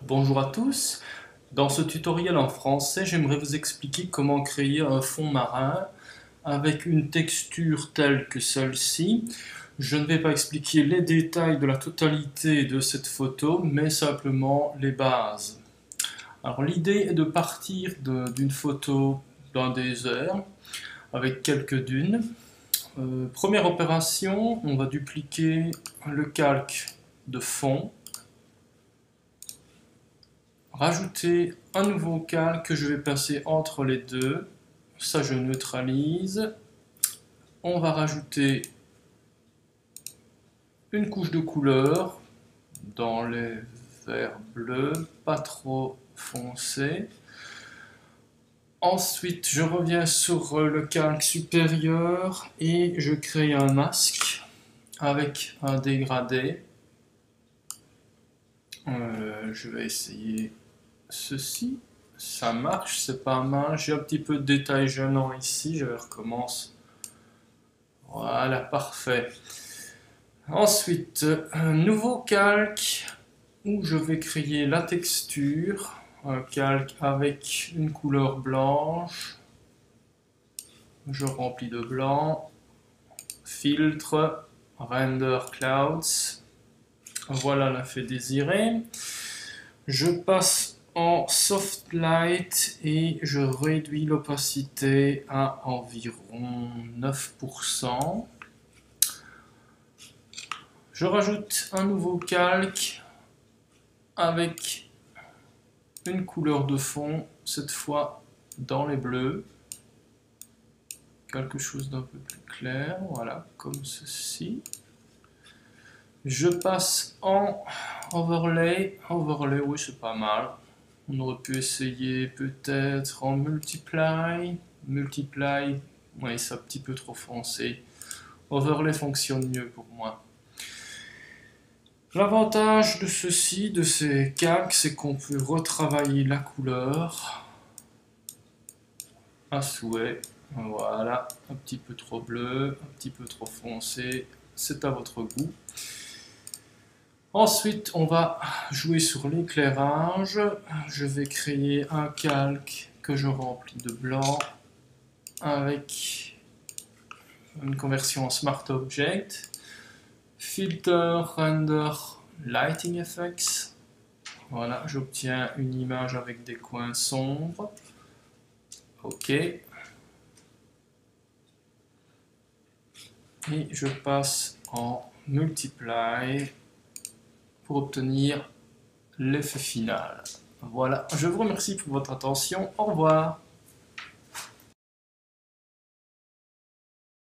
Bonjour à tous. Dans ce tutoriel en français, j'aimerais vous expliquer comment créer un fond marin avec une texture telle que celle-ci. Je ne vais pas expliquer les détails de la totalité de cette photo, mais simplement les bases. Alors l'idée est de partir d'une photo d'un désert avec quelques dunes. Première opération, on va dupliquer le calque de fond. Rajouter un nouveau calque que je vais passer entre les deux. Ça, je neutralise. On va rajouter une couche de couleur dans les verts bleus, pas trop foncé. Ensuite, je reviens sur le calque supérieur et je crée un masque avec un dégradé. Je vais essayer ceci. Ça marche, c'est pas mal. J'ai un petit peu de détail gênant ici. Je recommence. Voilà, parfait. Ensuite, un nouveau calque où je vais créer la texture. Un calque avec une couleur blanche. Je remplis de blanc. Filtre, render clouds. Voilà l'effet désiré. Je passe en soft light et je réduis l'opacité à environ 9%. Je rajoute un nouveau calque avec une couleur de fond, cette fois dans les bleus. Quelque chose d'un peu plus clair, voilà, comme ceci. Je passe en overlay. Overlay, oui, c'est pas mal. On aurait pu essayer peut-être en multiply. Multiply, oui, c'est un petit peu trop foncé. Overlay fonctionne mieux pour moi. L'avantage de ceci, de ces calques, c'est qu'on peut retravailler la couleur à souhait. Voilà, un petit peu trop bleu, un petit peu trop foncé, c'est à votre goût. Ensuite, on va jouer sur l'éclairage. Je vais créer un calque que je remplis de blanc avec une conversion en Smart Object. Filter, Render, Lighting Effects. Voilà, j'obtiens une image avec des coins sombres. OK. Et je passe en Multiply pour obtenir l'effet final. Voilà, je vous remercie pour votre attention. Au revoir.